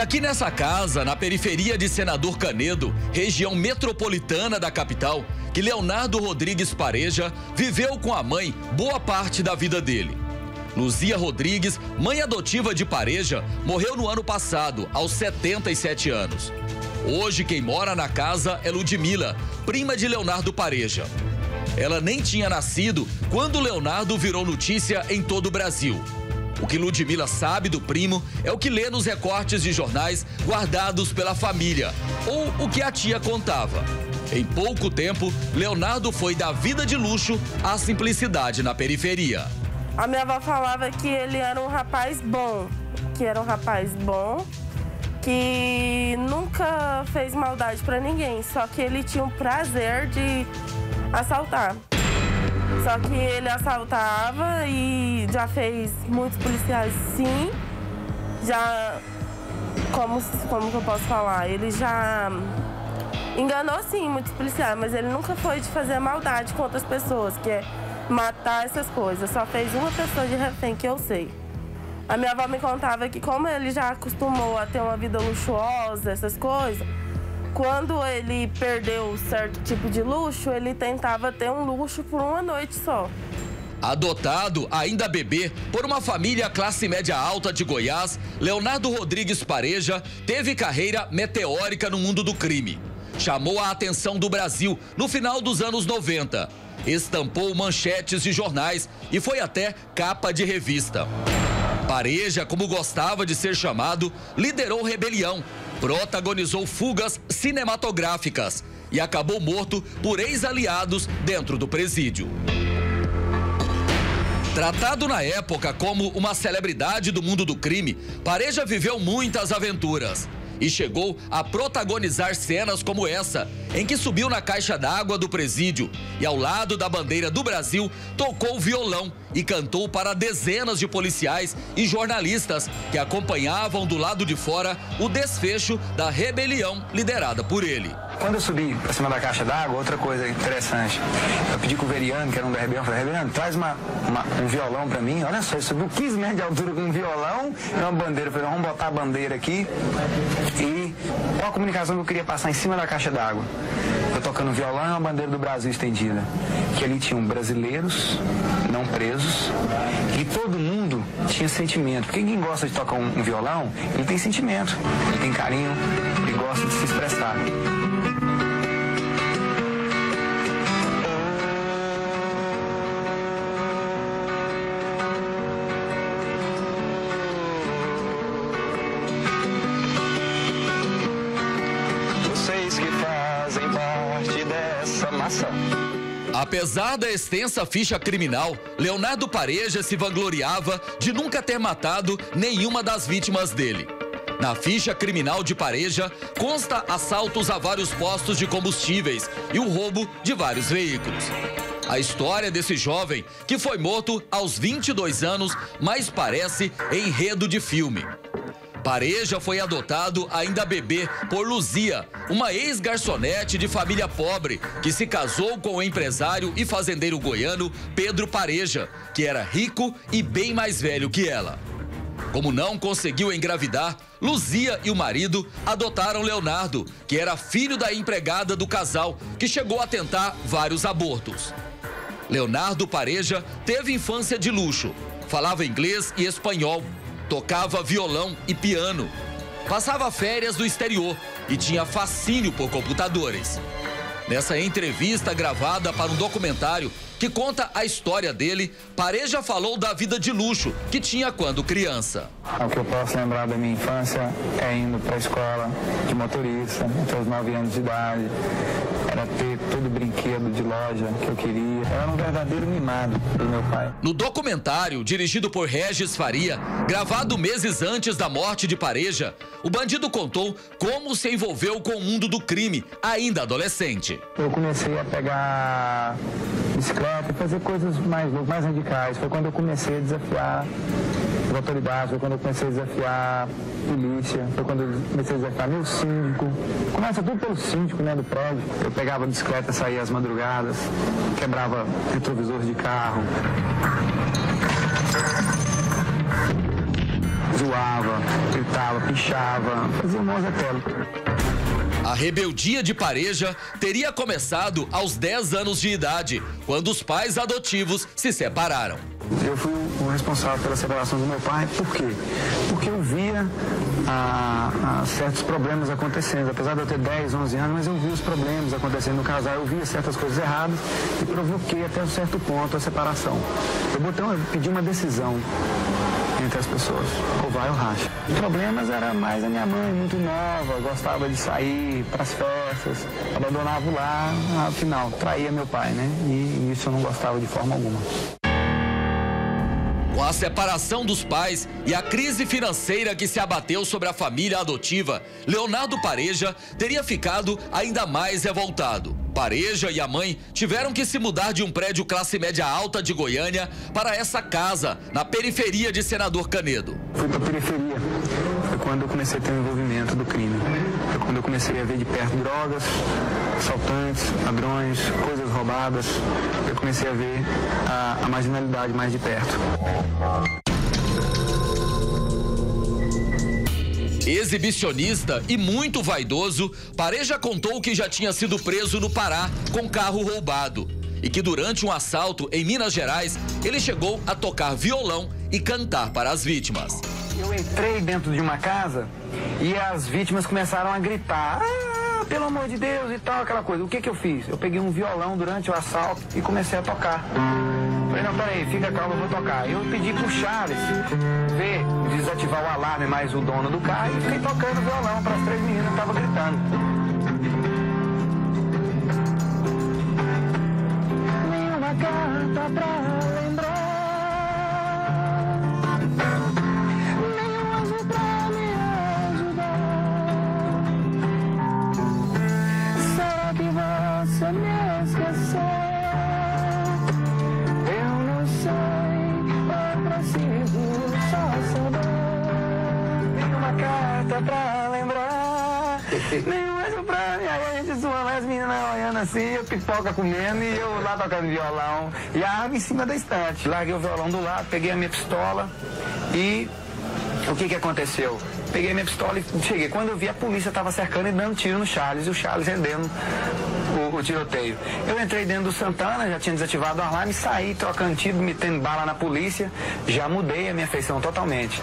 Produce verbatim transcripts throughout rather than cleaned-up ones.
aqui nessa casa, na periferia de Senador Canedo, região metropolitana da capital, que Leonardo Rodrigues Pareja viveu com a mãe boa parte da vida dele. Luzia Rodrigues, mãe adotiva de Pareja, morreu no ano passado, aos setenta e sete anos. Hoje, quem mora na casa é Ludmila, prima de Leonardo Pareja. Ela nem tinha nascido quando Leonardo virou notícia em todo o Brasil. O que Ludmila sabe do primo é o que lê nos recortes de jornais guardados pela família, ou o que a tia contava. Em pouco tempo, Leonardo foi da vida de luxo à simplicidade na periferia. A minha avó falava que ele era um rapaz bom, que era um rapaz bom, que nunca fez maldade pra ninguém, só que ele tinha o prazer de assaltar. Só que ele assaltava e já fez muitos policiais, sim. Já, como, como que eu posso falar? Ele já enganou, sim, muitos policiais, mas ele nunca foi de fazer maldade com outras pessoas, que é matar essas coisas. Só fez uma pessoa de refém, que eu sei. A minha avó me contava que como ele já acostumou a ter uma vida luxuosa, essas coisas, quando ele perdeu certo tipo de luxo, ele tentava ter um luxo por uma noite só. Adotado, ainda bebê, por uma família classe média alta de Goiás, Leonardo Rodrigues Pareja teve carreira meteórica no mundo do crime. Chamou a atenção do Brasil no final dos anos noventa. Estampou manchetes de jornais e foi até capa de revista. Pareja, como gostava de ser chamado, liderou rebelião, protagonizou fugas cinematográficas e acabou morto por ex-aliados dentro do presídio. Tratado na época como uma celebridade do mundo do crime, Pareja viveu muitas aventuras e chegou a protagonizar cenas como essa, em que subiu na caixa d'água do presídio e, ao lado da bandeira do Brasil, tocou violão e cantou para dezenas de policiais e jornalistas que acompanhavam do lado de fora o desfecho da rebelião liderada por ele. Quando eu subi para cima da caixa d'água, outra coisa interessante, eu pedi com o Veriano, que era um da rebelião, falei, Veriano, traz uma, uma, um violão para mim. Olha só, ele subiu quinze metros de altura com um violão e uma bandeira. Eu falei, vamos botar a bandeira aqui. E qual a comunicação que eu queria passar em cima da caixa d'água? Eu tocando violão e uma bandeira do Brasil estendida. Que ali tinham brasileiros não presos e todo mundo tinha sentimento. Porque quem gosta de tocar um, um violão, ele tem sentimento, ele tem carinho, ele gosta de se expressar. Apesar da extensa ficha criminal, Leonardo Pareja se vangloriava de nunca ter matado nenhuma das vítimas dele. Na ficha criminal de Pareja consta assaltos a vários postos de combustíveis e o roubo de vários veículos. A história desse jovem, que foi morto aos vinte e dois anos, mais parece enredo de filme. Pareja foi adotado ainda bebê por Luzia, uma ex-garçonete de família pobre que se casou com o empresário e fazendeiro goiano Pedro Pareja, que era rico e bem mais velho que ela. Como não conseguiu engravidar, Luzia e o marido adotaram Leonardo, que era filho da empregada do casal, que chegou a tentar vários abortos. Leonardo Pareja teve infância de luxo, falava inglês e espanhol, tocava violão e piano, passava férias no exterior e tinha fascínio por computadores. Nessa entrevista gravada para um documentário que conta a história dele, Pareja falou da vida de luxo que tinha quando criança. O que eu posso lembrar da minha infância é indo para a escola de motorista, até os nove anos de idade. Era ter todo o brinquedo de loja que eu queria. Eu era um verdadeiro mimado do meu pai. No documentário, dirigido por Regis Faria, gravado meses antes da morte de Pareja, o bandido contou como se envolveu com o mundo do crime, ainda adolescente. Eu comecei a pegar bicicleta e fazer coisas mais, mais radicais. Foi quando eu comecei a desafiar as autoridades, foi quando eu comecei a desafiar a polícia, foi quando eu comecei a desafiar meu síndico. Começa tudo pelo síndico, né, do prédio. Eu pegava a bicicleta, saía às madrugadas, quebrava retrovisor de carro. zoava, gritava, pichava, fazia um monte de tela. A rebeldia de Pareja teria começado aos dez anos de idade, quando os pais adotivos se separaram. Eu fui o responsável pela separação do meu pai, por quê? Porque eu via ah, ah, certos problemas acontecendo, apesar de eu ter dez, onze anos, mas eu via os problemas acontecendo no casal, eu via certas coisas erradas e provoquei até um certo ponto a separação. Eu, botei, eu pedi uma decisão entre as pessoas, ou vai ou racha. Os problemas era mais a minha mãe, muito nova, gostava de sair para as festas, abandonava o lar, afinal, traía meu pai, né? E isso eu não gostava de forma alguma. Com a separação dos pais e a crise financeira que se abateu sobre a família adotiva, Leonardo Pareja teria ficado ainda mais revoltado. Pareja e a mãe tiveram que se mudar de um prédio classe média alta de Goiânia para essa casa, na periferia de Senador Canedo. Fui para a periferia, foi quando eu comecei a ter o envolvimento do crime. Foi quando eu comecei a ver de perto drogas, assaltantes, ladrões, coisas roubadas. Eu comecei a ver a, a marginalidade mais de perto. Exibicionista e muito vaidoso, Pareja contou que já tinha sido preso no Pará com carro roubado e que durante um assalto em Minas Gerais, ele chegou a tocar violão e cantar para as vítimas. Eu entrei dentro de uma casa e as vítimas começaram a gritar, ah, pelo amor de Deus e tal, aquela coisa. O que que eu fiz? Eu peguei um violão durante o assalto e comecei a tocar. Falei, não, peraí, fica calmo, eu vou tocar. Eu pedi pro Charles ver, desativar o alarme, mais o dono do carro, e fiquei tocando violão para as três meninas que estavam gritando. Nenhuma carta pra lembrar, nenhum anjo pra me ajudar. Será que você me esqueceu? Pra lembrar, nem mais pra mim. Aí a gente zoando, as meninas olhando assim, eu pipoca comendo e eu lá tocando violão e a arma em cima da estante. Larguei o violão do lado, peguei a minha pistola e o que que aconteceu? Peguei a minha pistola e cheguei. Quando eu vi, a polícia estava cercando e dando tiro no Charles, e o Charles rendendo o, o tiroteio. Eu entrei dentro do Santana, já tinha desativado o alarme, saí trocando tiro, metendo bala na polícia, já mudei a minha feição totalmente.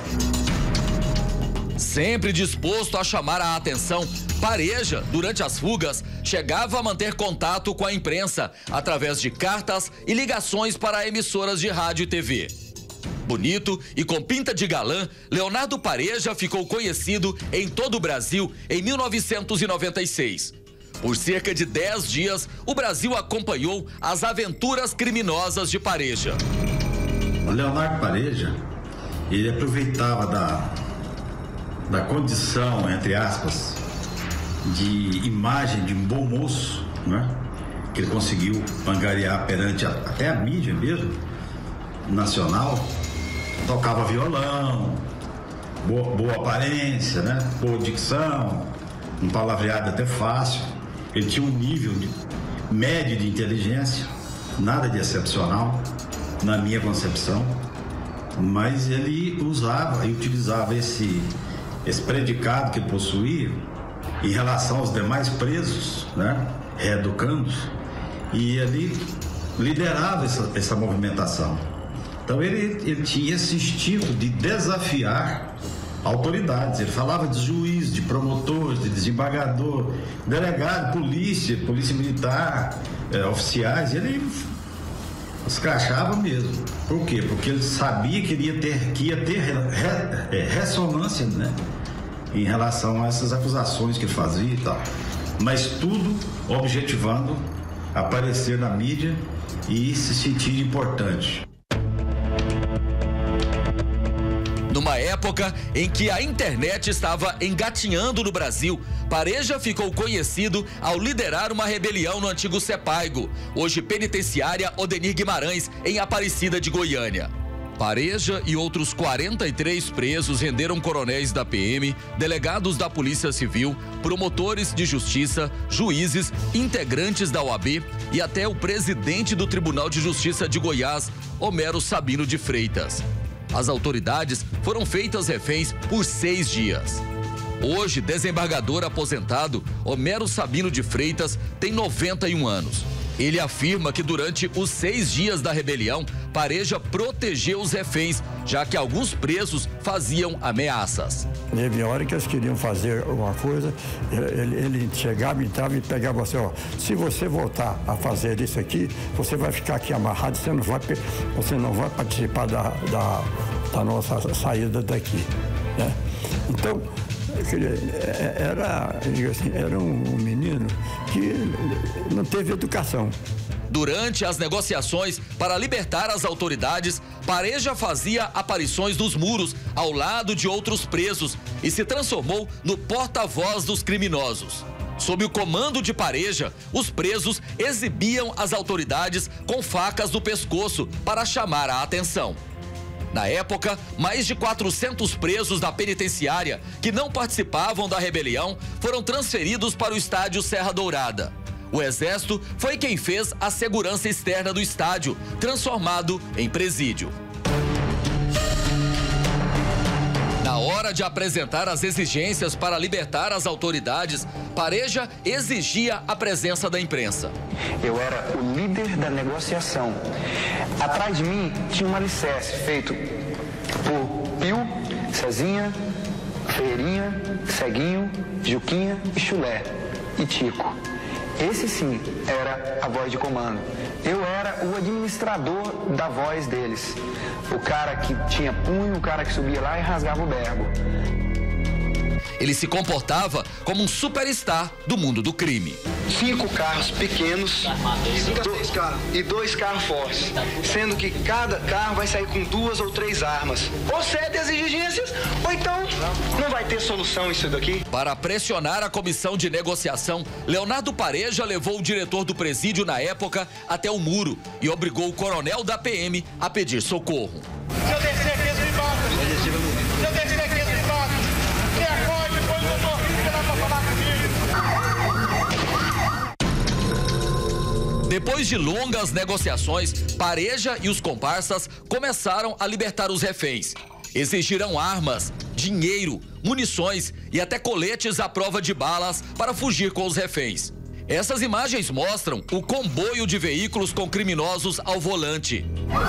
Sempre disposto a chamar a atenção, Pareja, durante as fugas, chegava a manter contato com a imprensa através de cartas e ligações para emissoras de rádio e T V. Bonito e com pinta de galã, Leonardo Pareja ficou conhecido em todo o Brasil em mil novecentos e noventa e seis. Por cerca de dez dias, o Brasil acompanhou as aventuras criminosas de Pareja. O Leonardo Pareja, ele aproveitava da... da condição, entre aspas, de imagem de um bom moço, né? Que ele conseguiu angariar perante a, até a mídia mesmo, nacional. Tocava violão, boa, boa aparência, né? Boa dicção, um palavreado até fácil. Ele tinha um nível de, médio de inteligência, nada de excepcional, na minha concepção, mas ele usava e utilizava esse esse predicado que possuía em relação aos demais presos, né, reeducandos, e ele liderava essa, essa movimentação. Então ele, ele tinha esse instinto de desafiar autoridades. Ele falava de juiz, de promotor, de desembargador, delegado, polícia, polícia militar, é, oficiais. Ele escrachava mesmo. Por quê? Porque ele sabia que, ele ia ter, que ia ter re, re, é, ressonância, né, em relação a essas acusações que ele fazia e tal. Mas tudo objetivando aparecer na mídia e se sentir importante. Numa época em que a internet estava engatinhando no Brasil, Pareja ficou conhecido ao liderar uma rebelião no antigo Sepaigo, hoje penitenciária Odenir Guimarães, em Aparecida de Goiânia. Pareja e outros quarenta e três presos renderam coronéis da P M, delegados da Polícia Civil, promotores de justiça, juízes, integrantes da O A B e até o presidente do Tribunal de Justiça de Goiás, Homero Sabino de Freitas. As autoridades foram feitas reféns por seis dias. Hoje, desembargador aposentado, Homero Sabino de Freitas tem noventa e um anos. Ele afirma que durante os seis dias da rebelião, Pareja protegeu os reféns, já que alguns presos faziam ameaças. Teve hora que eles queriam fazer uma coisa, ele, ele chegava, entrava e pegava você, ó, se você voltar a fazer isso aqui, você vai ficar aqui amarrado, você não vai, você não vai participar da, da, da nossa saída daqui, né? Então, era, assim, era um menino que não teve educação. Durante as negociações para libertar as autoridades, Pareja fazia aparições nos muros ao lado de outros presos e se transformou no porta-voz dos criminosos. Sob o comando de Pareja, os presos exibiam as autoridades com facas no pescoço para chamar a atenção. Na época, mais de quatrocentos presos da penitenciária que não participavam da rebelião foram transferidos para o estádio Serra Dourada. O Exército foi quem fez a segurança externa do estádio, transformado em presídio. Na hora de apresentar as exigências para libertar as autoridades, Pareja exigia a presença da imprensa. Eu era o líder da negociação. Atrás de mim tinha um alicerce feito por Pio, Cezinha, Ferreirinha, Ceguinho, Juquinha e Chulé e Tico. Esse sim era a voz de comando. Eu era o administrador da voz deles. O cara que tinha punho, o cara que subia lá e rasgava o berbo. Ele se comportava como um superstar do mundo do crime. Cinco carros pequenos e dois, carros, e dois carros fortes, sendo que cada carro vai sair com duas ou três armas. Ou cede as exigências, ou então não vai ter solução isso daqui. Para pressionar a comissão de negociação, Leonardo Pareja levou o diretor do presídio na época até o muro e obrigou o coronel da P M a pedir socorro. Se eu descer aqui, eles me matam. Se eu descer aqui, eles me matam. Me acorde, depois eu tô aqui, você vai pra falar comigo. Depois de longas negociações, Pareja e os comparsas começaram a libertar os reféns. Exigiram armas, dinheiro, munições e até coletes à prova de balas para fugir com os reféns. Essas imagens mostram o comboio de veículos com criminosos ao volante.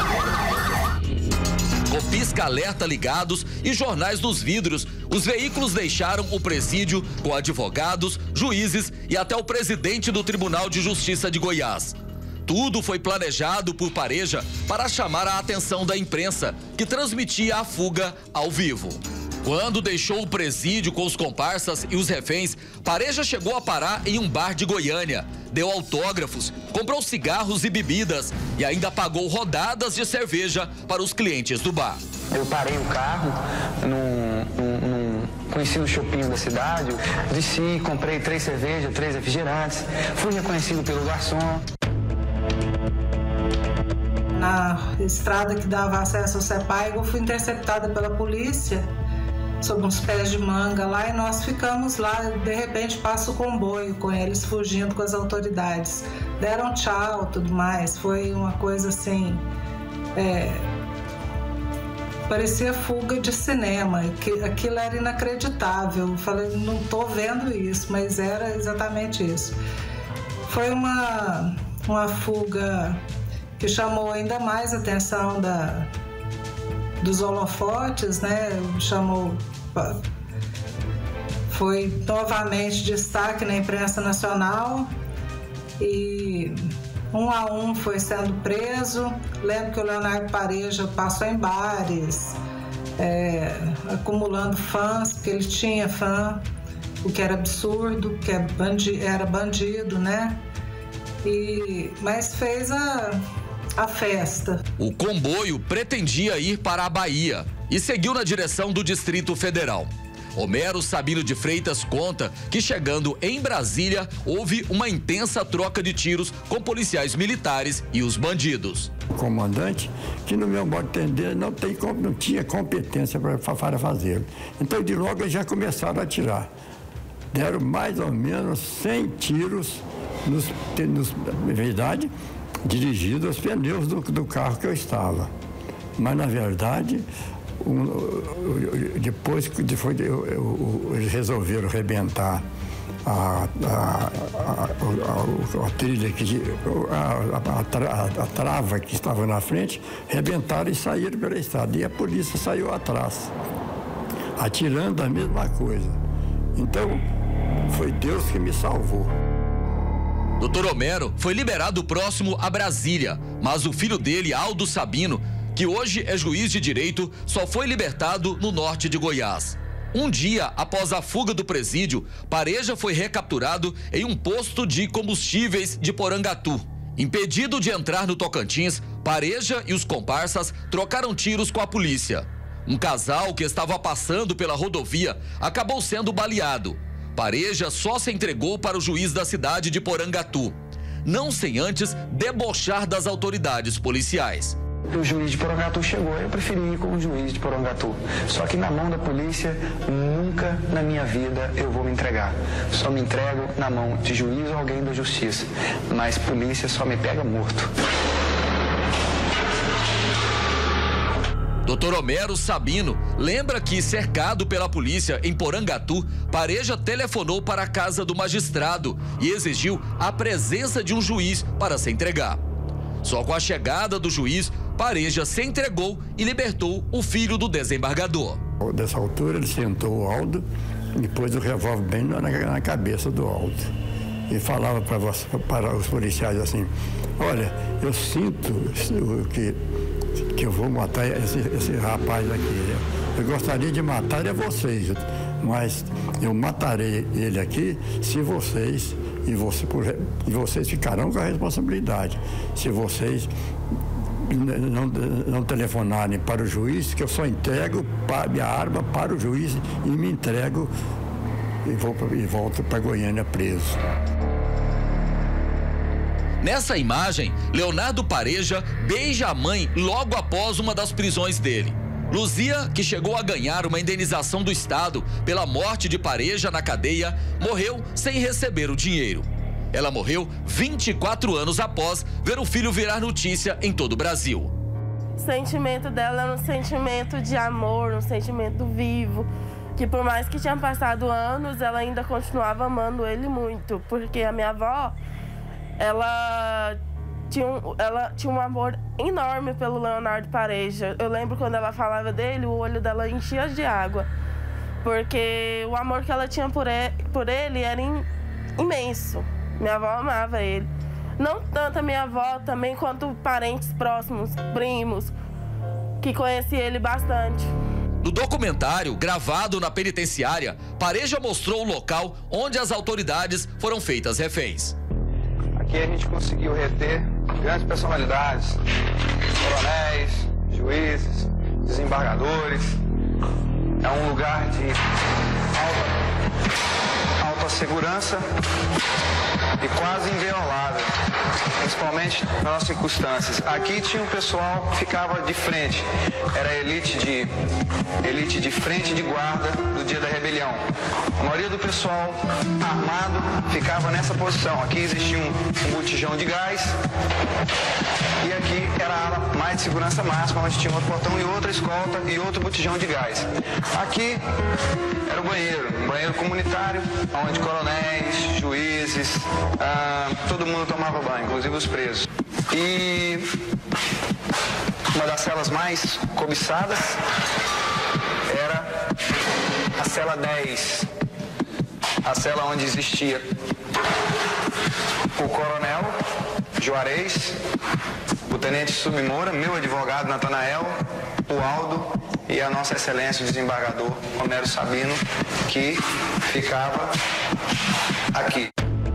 Com pisca-alerta ligados e jornais nos vidros, os veículos deixaram o presídio com advogados, juízes e até o presidente do Tribunal de Justiça de Goiás. Tudo foi planejado por Pareja para chamar a atenção da imprensa, que transmitia a fuga ao vivo. Quando deixou o presídio com os comparsas e os reféns, Pareja chegou a parar em um bar de Goiânia, deu autógrafos, comprou cigarros e bebidas e ainda pagou rodadas de cerveja para os clientes do bar. Eu parei o carro num, num, num conhecido shopping da cidade, desci, comprei três cervejas, três refrigerantes, fui reconhecido pelo garçom. Na estrada que dava acesso ao Sepaigo, eu fui interceptada pela polícia sob uns pés de manga lá e nós ficamos lá. De repente passa o comboio com eles fugindo com as autoridades. Deram tchau, tudo mais. Foi uma coisa assim, é, parecia fuga de cinema. Aquilo era inacreditável. Eu falei, não tô vendo isso, mas era exatamente isso. Foi uma, uma fuga que chamou ainda mais a atenção da, dos holofotes, né? Chamou, foi novamente destaque na imprensa nacional e um a um foi sendo preso. Lembro que o Leonardo Pareja passou em bares, é, acumulando fãs, porque ele tinha fã, o que era absurdo, que era bandido, era bandido, né? E, mas fez a a festa. O comboio pretendia ir para a Bahia e seguiu na direção do Distrito Federal. Homero Sabino de Freitas conta que, chegando em Brasília, houve uma intensa troca de tiros com policiais militares e os bandidos. O comandante, que no meu modo de entender, não, tem, não tinha competência para fazer. Então, de logo, eles já começaram a atirar. Deram mais ou menos cem tiros, nos, nos, na verdade, dirigido aos pneus do, do carro que eu estava. Mas, na verdade, um, depois, depois eu, eu, eles resolveram arrebentar a, a, a, a, a trilha, que, a, a, a, a trava que estava na frente, arrebentaram e saíram pela estrada. E a polícia saiu atrás, atirando a mesma coisa. Então, foi Deus que me salvou. doutor Homero foi liberado próximo a Brasília, mas o filho dele, Aldo Sabino, que hoje é juiz de direito, só foi libertado no norte de Goiás. Um dia após a fuga do presídio, Pareja foi recapturado em um posto de combustíveis de Porangatu. Impedido de entrar no Tocantins, Pareja e os comparsas trocaram tiros com a polícia. Um casal que estava passando pela rodovia acabou sendo baleado. Pareja só se entregou para o juiz da cidade de Porangatu, não sem antes debochar das autoridades policiais. O juiz de Porangatu chegou, eu preferi ir com o juiz de Porangatu. Só que na mão da polícia, nunca na minha vida eu vou me entregar. Só me entrego na mão de juiz ou alguém da justiça. Mas polícia só me pega morto. doutor Homero Sabino lembra que, cercado pela polícia em Porangatu, Pareja telefonou para a casa do magistrado e exigiu a presença de um juiz para se entregar. Só com a chegada do juiz, Pareja se entregou e libertou o filho do desembargador. Dessa altura, ele sentou o Aldo e pôs o revólver bem na, na cabeça do Aldo. E falava para, para os policiais assim: olha, eu sinto que, que eu vou matar esse, esse rapaz aqui. Né? Eu gostaria de matar é vocês, mas eu matarei ele aqui se vocês, e, você, e vocês ficarão com a responsabilidade. Se vocês não, não telefonarem para o juiz, que eu só entrego minha arma para o juiz e me entrego e, vou, e volto para Goiânia preso. Nessa imagem, Leonardo Pareja beija a mãe logo após uma das prisões dele. Luzia, que chegou a ganhar uma indenização do Estado pela morte de Pareja na cadeia, morreu sem receber o dinheiro. Ela morreu vinte e quatro anos após ver o filho virar notícia em todo o Brasil. O sentimento dela era um sentimento de amor, um sentimento vivo, que por mais que tinham passado anos, ela ainda continuava amando ele muito, porque a minha avó, ela tinha um, ela tinha um amor enorme pelo Leonardo Pareja. Eu lembro quando ela falava dele, o olho dela enchia de água, porque o amor que ela tinha por ele, por ele era in, imenso. Minha avó amava ele. Não tanto a minha avó, também quanto parentes próximos, primos, que conheciam ele bastante. No documentário, gravado na penitenciária, Pareja mostrou o local onde as autoridades foram feitas reféns. Aqui a gente conseguiu reter grandes personalidades, coronéis, juízes, desembargadores. É um lugar de alta, alta segurança e quase inviolável, principalmente nas nossas circunstâncias. Aqui tinha um pessoal que ficava de frente, era elite de, elite de frente de guarda do dia da rebelião. A maioria do pessoal armado ficava nessa posição. Aqui existia um, um botijão de gás e aqui era a ala mais de segurança máxima, onde tinha outro portão e outra escolta e outro botijão de gás. Aqui era o banheiro, um banheiro comunitário, onde coronéis, juízes, ah, todo mundo tomava banho, inclusive os presos. E uma das celas mais cobiçadas era a cela dez, a cela onde existia o coronel Juarez, o tenente Submoura, meu advogado Natanael, o Aldo e a nossa excelência o desembargador Homero Sabino, que ficava aqui.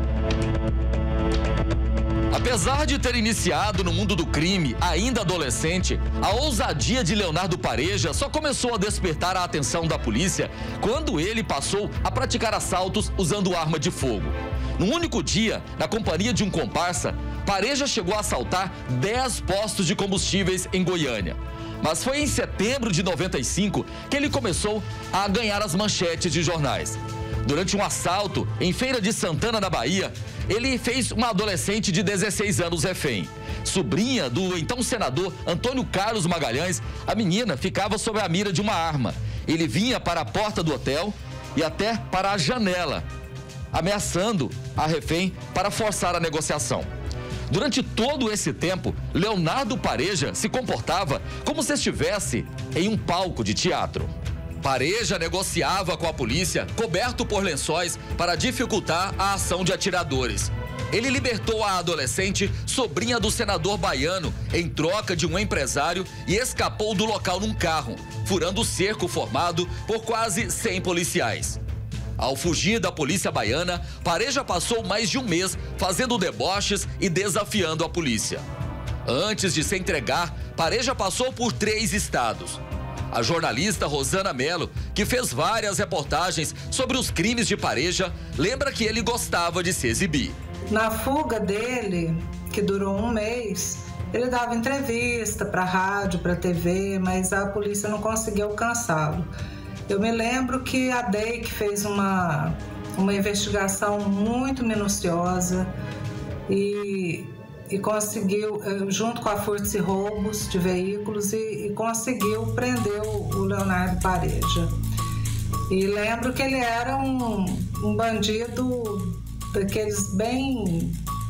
Apesar de ter iniciado no mundo do crime ainda adolescente, a ousadia de Leonardo Pareja só começou a despertar a atenção da polícia quando ele passou a praticar assaltos usando arma de fogo. Num único dia, na companhia de um comparsa, Pareja chegou a assaltar dez postos de combustíveis em Goiânia. Mas foi em setembro de noventa e cinco que ele começou a ganhar as manchetes de jornais. Durante um assalto em Feira de Santana, na Bahia, ele fez uma adolescente de dezesseis anos refém. Sobrinha do então senador Antônio Carlos Magalhães, a menina ficava sob a mira de uma arma. Ele vinha para a porta do hotel e até para a janela, ameaçando a refém para forçar a negociação. Durante todo esse tempo, Leonardo Pareja se comportava como se estivesse em um palco de teatro. Pareja negociava com a polícia, coberto por lençóis, para dificultar a ação de atiradores. Ele libertou a adolescente, sobrinha do senador baiano, em troca de um empresário e escapou do local num carro, furando o cerco formado por quase cem policiais. Ao fugir da polícia baiana, Pareja passou mais de um mês fazendo deboches e desafiando a polícia. Antes de se entregar, Pareja passou por três estados. A jornalista Rosana Mello, que fez várias reportagens sobre os crimes de Pareja, lembra que ele gostava de se exibir. Na fuga dele, que durou um mês, ele dava entrevista para rádio, para T V, mas a polícia não conseguia alcançá-lo. Eu me lembro que a D E I C fez uma, uma investigação muito minuciosa e, e conseguiu, junto com a Furtos e Roubos de Veículos, e, e conseguiu prender o, o Leonardo Pareja. E lembro que ele era um, um bandido daqueles bem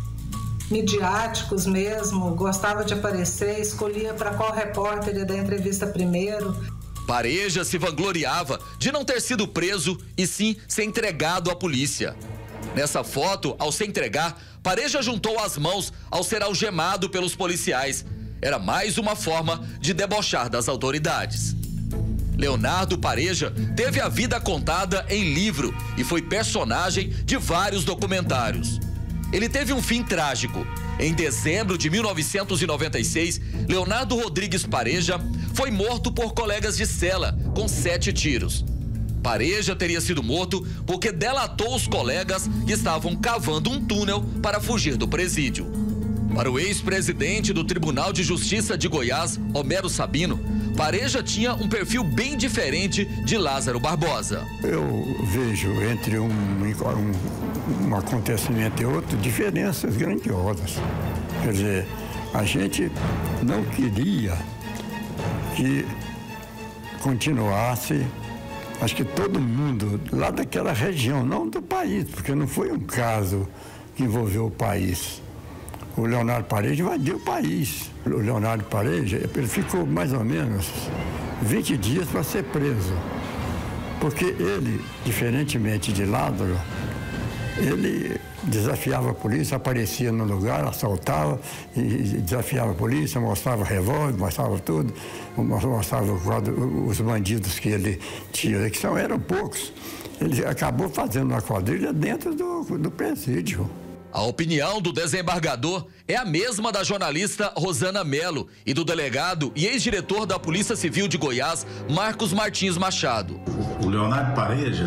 midiáticos mesmo, gostava de aparecer, escolhia para qual repórter ia dar entrevista primeiro. Pareja se vangloriava de não ter sido preso e sim ser entregado à polícia. Nessa foto, ao se entregar, Pareja juntou as mãos ao ser algemado pelos policiais. Era mais uma forma de debochar das autoridades. Leonardo Pareja teve a vida contada em livro e foi personagem de vários documentários. Ele teve um fim trágico. Em dezembro de mil novecentos e noventa e seis, Leonardo Rodrigues Pareja foi morto por colegas de cela com sete tiros. Pareja teria sido morto porque delatou os colegas que estavam cavando um túnel para fugir do presídio. Para o ex-presidente do Tribunal de Justiça de Goiás, Homero Sabino, Pareja tinha um perfil bem diferente de Lázaro Barbosa. Eu vejo entre um, um, um acontecimento e outro diferenças grandiosas. Quer dizer, a gente não queria que continuasse, acho que todo mundo lá daquela região, não do país, porque não foi um caso que envolveu o país. O Leonardo Pareja invadiu o país. O Leonardo Pareja, ele ficou mais ou menos vinte dias para ser preso. Porque ele, diferentemente de Lázaro, ele desafiava a polícia, aparecia no lugar, assaltava e desafiava a polícia, mostrava revólver, mostrava tudo, mostrava os bandidos que ele tinha, que são, eram poucos. Ele acabou fazendo uma quadrilha dentro do, do presídio. A opinião do desembargador é a mesma da jornalista Rosana Mello e do delegado e ex-diretor da Polícia Civil de Goiás, Marcos Martins Machado. O Leonardo Pareja,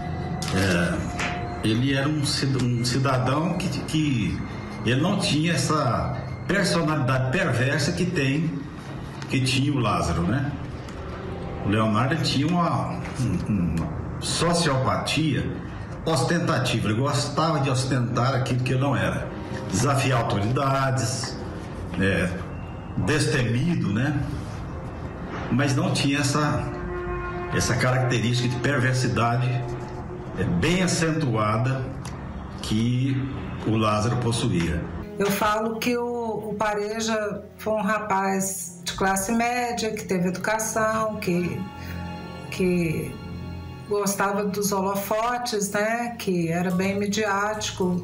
é, ele era um cidadão que, que ele não tinha essa personalidade perversa que tem, que tinha o Lázaro, né? O Leonardo tinha uma, uma sociopatia ostentativa, ele gostava de ostentar aquilo que ele não era, desafiar autoridades, é, destemido, né? Mas não tinha essa, essa característica de perversidade é, bem acentuada que o Lázaro possuía. Eu falo que o, o Pareja foi um rapaz de classe média, que teve educação, que... que gostava dos holofotes, né? Que era bem midiático.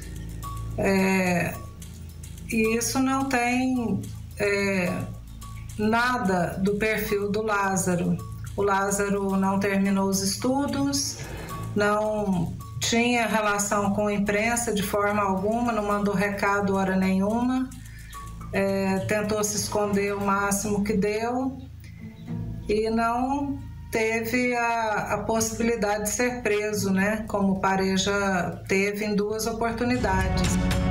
É, e isso não tem é, nada do perfil do Lázaro. O Lázaro não terminou os estudos, não tinha relação com a imprensa de forma alguma, não mandou recado hora nenhuma, é, tentou se esconder o máximo que deu e não teve a, a possibilidade de ser preso, né? Como Pareja teve em duas oportunidades.